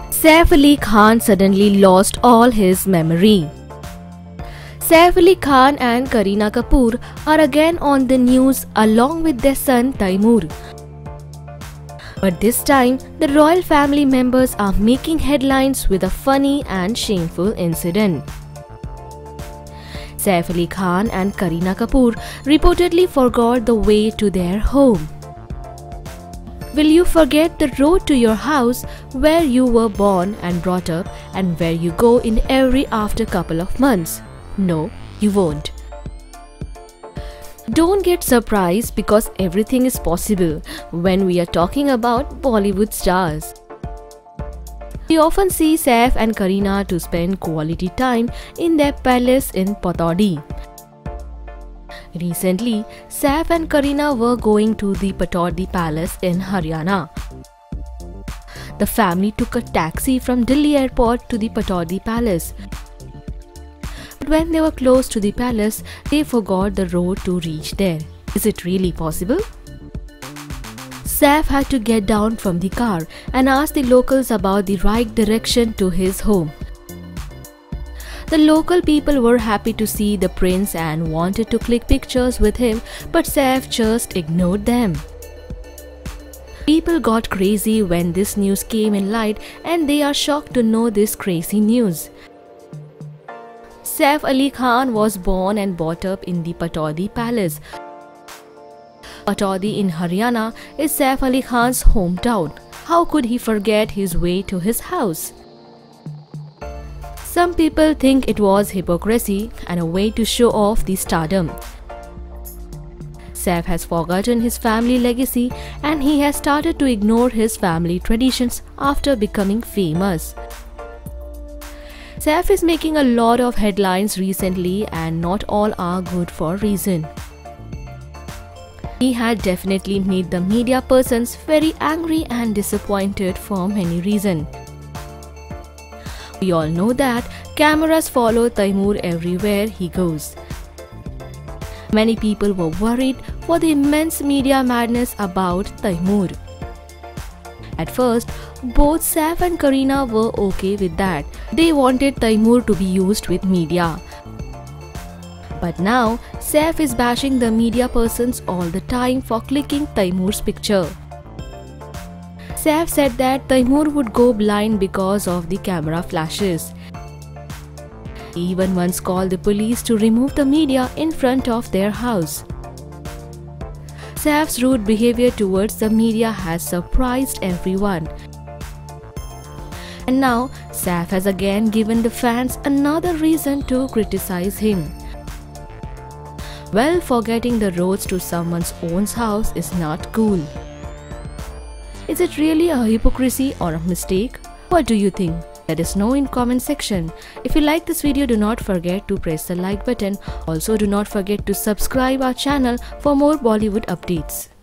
Saif Ali Khan suddenly lost all his memory. Saif Ali Khan and Kareena Kapoor are again on the news along with their son Taimur. But this time, the royal family members are making headlines with a funny and shameful incident. Saif Ali Khan and Kareena Kapoor reportedly forgot the way to their home. Will you forget the road to your house where you were born and brought up and where you go in every after couple of months? No, you won't. Don't get surprised because everything is possible when we are talking about Bollywood stars. We often see Saif and Kareena to spend quality time in their palace in Pataudi. Recently, Saif and Kareena were going to the Pataudi Palace in Haryana. The family took a taxi from Delhi airport to the Pataudi Palace. But when they were close to the palace, they forgot the road to reach there. Is it really possible? Saif had to get down from the car and ask the locals about the right direction to his home. The local people were happy to see the prince and wanted to click pictures with him, but Saif just ignored them. People got crazy when this news came in light, and they are shocked to know this crazy news. Saif Ali Khan was born and brought up in the Pataudi Palace. Pataudi in Haryana is Saif Ali Khan's hometown. How could he forget his way to his house? Some people think it was hypocrisy and a way to show off the stardom. Saif has forgotten his family legacy and he has started to ignore his family traditions after becoming famous. Saif is making a lot of headlines recently and not all are good for reason. He had definitely made the media persons very angry and disappointed for many reasons. We all know that cameras follow Taimur everywhere he goes. Many people were worried for the immense media madness about Taimur. At first, both Saif and Kareena were okay with that. They wanted Taimur to be used with media. But now, Saif is bashing the media persons all the time for clicking Taimur's picture. Saif said that Taimur would go blind because of the camera flashes. He even once called the police to remove the media in front of their house. Saif's rude behavior towards the media has surprised everyone. And now, Saif has again given the fans another reason to criticize him. Well, forgetting the roads to someone's own house is not cool. Is it really a hypocrisy or a mistake? What do you think? Let us know in comment section. If you like this video, do not forget to press the like button. Also, do not forget to subscribe our channel for more Bollywood updates.